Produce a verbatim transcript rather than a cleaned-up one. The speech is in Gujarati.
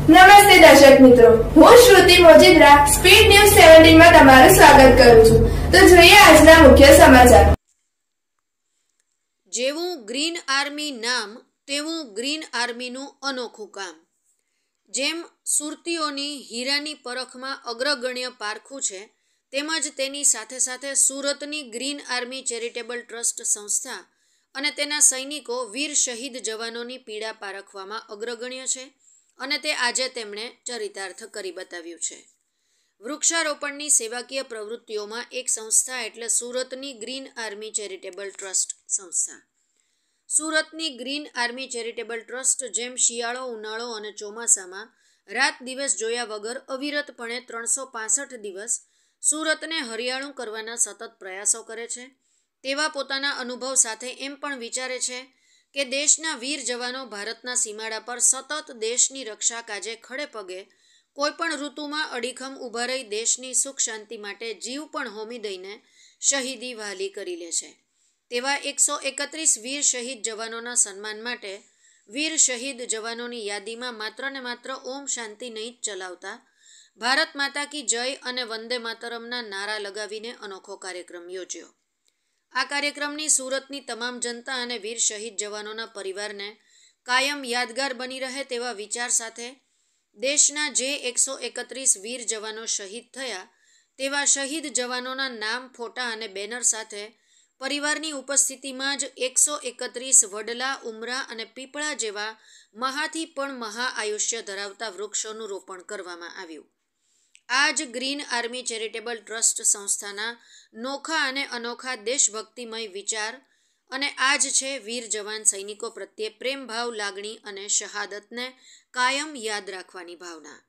નમસ્તે દર્શક મિત્રો, હું શ્રુતિ મોજીદ્રા સ્પીડ ન્યૂઝ સત્તર માં તમારું સ્વાગત કરું છું। તો જોઈએ આજના મુખ્ય સમાચાર। જેવું ગ્રીન આર્મી નામ તેવું ગ્રીન આર્મીનું અનોખું કામ। જેમ સુરતીઓની હીરાની પરખમાં અગ્રગણ્ય પારખું છે, તેમજ તેની સાથે સાથે સુરતની ગ્રીન આર્મી ચેરિટેબલ ટ્રસ્ટ સંસ્થા અને તેના સૈનિકો વીર શહીદ જવાનોની પીડા પારખવામાં અગ્રગણ્ય છે અને તે આજે તેમણે ચરિતાર્થ કરી બતાવ્યું છે। વૃક્ષારોપણની સેવાકીય પ્રવૃત્તિઓમાં એક સંસ્થા એટલે સુરતની ગ્રીન આર્મી ચેરિટેબલ ટ્રસ્ટ સંસ્થા। સુરતની ગ્રીન આર્મી ચેરિટેબલ ટ્રસ્ટ જેમ શિયાળો, ઉનાળો અને ચોમાસામાં રાત દિવસ જોયા વગર અવિરતપણે ત્રણસો પાસઠ દિવસ સુરતને હરિયાળું કરવાના સતત પ્રયાસો કરે છે, તેવા પોતાના અનુભવ સાથે એમ પણ વિચારે છે કે દેશના વીર જવાનો ભારતના સીમાડા પર સતત દેશની રક્ષા કાજે ખડે પગે કોઈપણ ઋતુમાં અડીખમ ઊભા રહી દેશની સુખ શાંતિ માટે જીવ પણ હોમી દઈને શહીદી વહાલી કરી લે છે। તેવા એકસો એકત્રીસ વીર શહીદ જવાનોના સન્માન માટે વીર શહીદ જવાનોની યાદીમાં માત્ર ને માત્ર ઓમ શાંતિ નહીં જ ચલાવતા ભારત માતા કી જય અને વંદે માતરમના નારા લગાવીને અનોખો કાર્યક્રમ યોજ્યો। આ કાર્યક્રમની સુરતની તમામ જનતા અને વીર શહીદ જવાનોના પરિવારને કાયમ યાદગાર બની રહે તેવા વિચાર સાથે દેશના જે એકસો એકત્રીસ વીર જવાનો શહીદ થયા તેવા શહીદ જવાનોના નામ, ફોટા અને બેનર સાથે પરિવારની ઉપસ્થિતિમાં જ એકસો એકત્રીસ વડલા, ઉમરા અને પીપળા જેવા મહાથી પણ મહા આયુષ્ય ધરાવતા વૃક્ષોનું રોપણ કરવામાં આવ્યું। આ જ ગ્રીન આર્મી ચેરિટેબલ ટ્રસ્ટ સંસ્થાના નોખા અને અનોખા દેશભક્તિમય વિચાર અને આ જ છે વીર જવાન સૈનિકો પ્રત્યે પ્રેમભાવ, લાગણી અને શહાદતને કાયમ યાદ રાખવાની ભાવના।